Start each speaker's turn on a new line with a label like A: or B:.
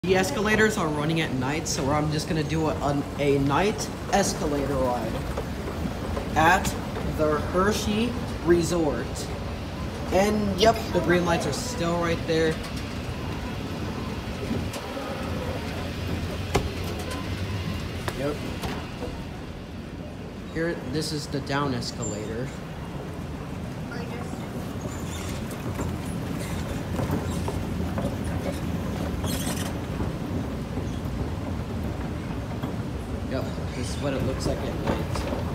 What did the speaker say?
A: The escalators are running at night, so I'm just gonna do a night escalator ride at the Hershey Resort. And yep, the green lights are still right there. Yep. Here, this is the down escalator. Yep, this is what it looks like at night.